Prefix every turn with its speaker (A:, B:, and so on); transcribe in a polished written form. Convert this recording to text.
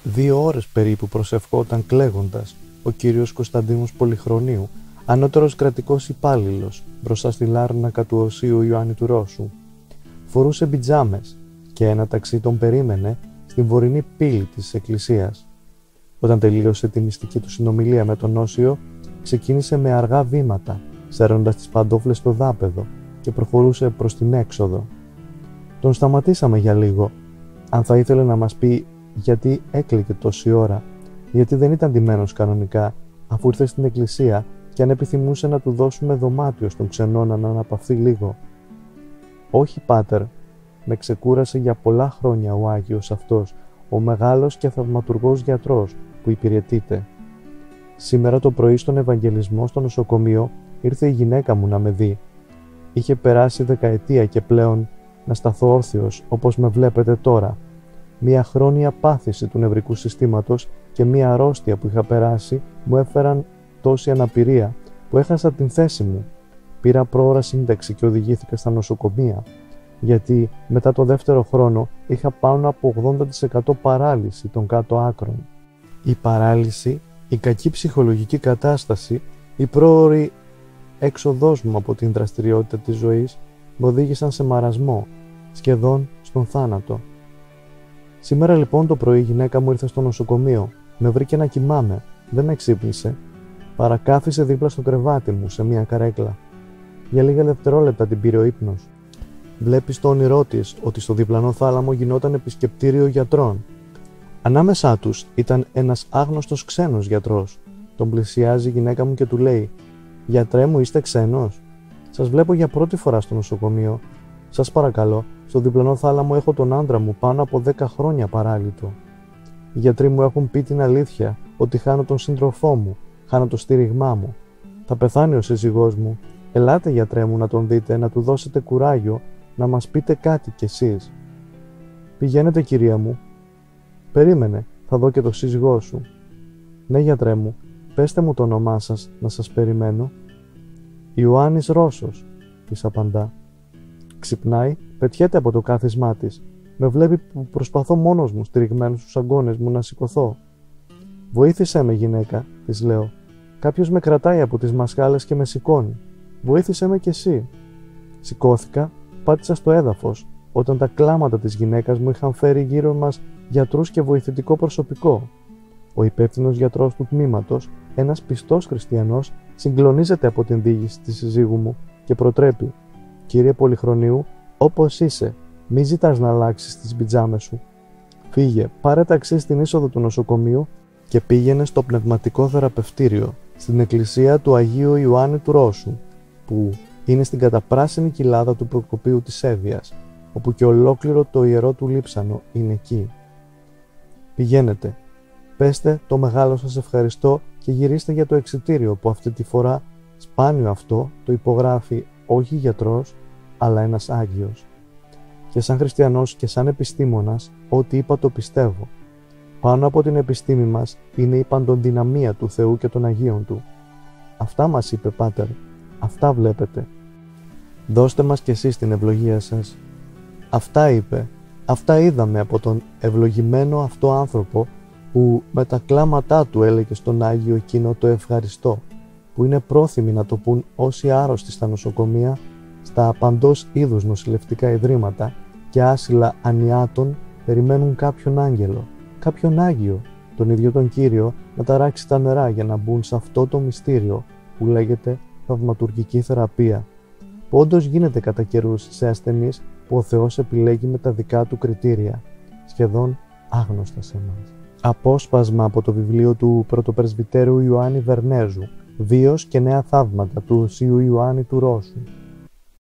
A: 2 ώρες περίπου προσευχόταν κλαίγοντας ο κύριος Κωνσταντίνος Πολυχρονίου, ανώτερος κρατικός υπάλληλος, μπροστά στη λάρνακα του Οσίου Ιωάννη του Ρώσου. Φορούσε πιτζάμες και ένα ταξί τον περίμενε στην βορεινή πύλη της εκκλησίας. Όταν τελείωσε τη μυστική του συνομιλία με τον Όσιο, ξεκίνησε με αργά βήματα, σέρνοντας τις παντόφλες στο δάπεδο και προχωρούσε προς την έξοδο. Τον σταματήσαμε για λίγο, αν θα ήθελε να μας πει γιατί έκλαιγε τόση ώρα, γιατί δεν ήταν ντυμένος κανονικά, αφού ήρθε στην εκκλησία, και αν επιθυμούσε να του δώσουμε δωμάτιο στον ξενώνα να αναπαυθεί λίγο. «Όχι, πάτερ, με ξεκούρασε για πολλά χρόνια ο Άγιος αυτός, ο μεγάλος και θαυματουργός γιατρός που υπηρετείται. Σήμερα το πρωί στον Ευαγγελισμό στο νοσοκομείο ήρθε η γυναίκα μου να με δει. Είχε περάσει 10 και πλέον να σταθώ όρθιος όπως με βλέπετε τώρα. Μια χρόνια πάθηση του νευρικού συστήματος και μια αρρώστια που είχα περάσει μου έφεραν τόση αναπηρία που έχασα την θέση μου. Πήρα πρόωρα σύνταξη και οδηγήθηκα στα νοσοκομεία, γιατί μετά το δεύτερο χρόνο είχα πάνω από 80% παράλυση των κάτω άκρων. Η παράλυση, η κακή ψυχολογική κατάσταση, η πρόωρη έξοδός μου από την δραστηριότητα της ζωής με οδήγησαν σε μαρασμό, σχεδόν στον θάνατο. Σήμερα λοιπόν το πρωί η γυναίκα μου ήρθε στο νοσοκομείο, με βρήκε να κοιμάμαι, δεν με ξύπνησε. Παρακάθισε δίπλα στο κρεβάτι μου σε μια καρέκλα. Για λίγα δευτερόλεπτα την πήρε ο ύπνος. Βλέπει στο όνειρό της ότι στο διπλανό θάλαμο γινόταν επισκεπτήριο γιατρών. Ανάμεσά τους ήταν ένας άγνωστος ξένος γιατρός. Τον πλησιάζει η γυναίκα μου και του λέει: «Γιατρέ μου, είστε ξένος? Σας βλέπω για πρώτη φορά στο νοσοκομείο. Σας παρακαλώ, στο διπλανό θάλαμο έχω τον άντρα μου πάνω από 10 χρόνια παράλυτο. Οι γιατροί μου έχουν πει την αλήθεια, ότι χάνω τον σύντροφό μου, χάνω το στήριγμά μου. Θα πεθάνει ο σύζυγός μου. Ελάτε, γιατρέ μου, να τον δείτε, να του δώσετε κουράγιο, να μας πείτε κάτι κι εσείς». «Πηγαίνετε, κυρία μου». «Περίμενε, θα δω και το σύζυγό σου». «Ναι, γιατρέ μου, πέστε μου το όνομά σας, να σας περιμένω». «Ιωάννης Ρώσος», της απαντά. Ξυπνάει, πετιέται από το κάθισμά της. Με βλέπει που προσπαθώ μόνος μου, στηριγμένος στους αγκώνες μου, να σηκωθώ. «Βοήθησέ με, γυναίκα», της λέω. «Κάποιος με κρατάει από τις μασχάλες και με σηκώνει. Βοήθησέ με κι εσύ». Σηκώθηκα, πάτησα στο έδαφος, όταν τα κλάματα της γυναίκας μου είχαν φέρει γύρω μας γιατρούς και βοηθητικό προσωπικό. Ο υπεύθυνος γιατρός του τμήματος, ένας πιστός χριστιανός, συγκλονίζεται από την διήγηση της συζύγου μου και προτρέπει: «Κύριε Πολυχρονίου, όπως είσαι, μη ζητάς να αλλάξεις τις πιτζάμες σου. Φύγε, πάρε ταξί στην είσοδο του νοσοκομείου και πήγαινε στο πνευματικό θεραπευτήριο, στην εκκλησία του Αγίου Ιωάννη του Ρώσου, που είναι στην καταπράσινη κοιλάδα του Προκοπίου της Εύβοιας, όπου και ολόκληρο το ιερό του λείψανο είναι εκεί. Πηγαίνετε, πέστε το μεγάλο σας ευχαριστώ και γυρίστε για το εξιτήριο που αυτή τη φορά, σπάνιο αυτό, το υπογράφει όχι γιατρός, αλλά ένας Άγιος. Και σαν χριστιανός και σαν επιστήμονας, ό,τι είπα το πιστεύω. Πάνω από την επιστήμη μας είναι η παντοδυναμία του Θεού και των Αγίων Του. Αυτά μας είπε, Πάτερ, αυτά βλέπετε. Δώστε μας κι εσείς την ευλογία σας». Αυτά είπε, αυτά είδαμε από τον ευλογημένο αυτό άνθρωπο που με τα κλάματά του έλεγε στον Άγιο εκείνο το ευχαριστώ, που είναι πρόθυμοι να το πούν όσοι άρρωστοι στα νοσοκομεία, στα παντός είδους νοσηλευτικά ιδρύματα και άσυλα ανιάτων περιμένουν κάποιον άγγελο, κάποιον Άγιο, τον ίδιο τον Κύριο, να ταράξει τα νερά για να μπουν σε αυτό το μυστήριο που λέγεται θαυματουργική θεραπεία, που όντως γίνεται κατά καιρούς σε ασθενείς που ο Θεός επιλέγει με τα δικά του κριτήρια, σχεδόν άγνωστα σε εμάς. Απόσπασμα από το βιβλίο του πρωτοπρεσβυτέρου Ιωάννη Βερνέζου, «Βίος και νέα θαύματα του Οσίου Ιωάννη του Ρώσου».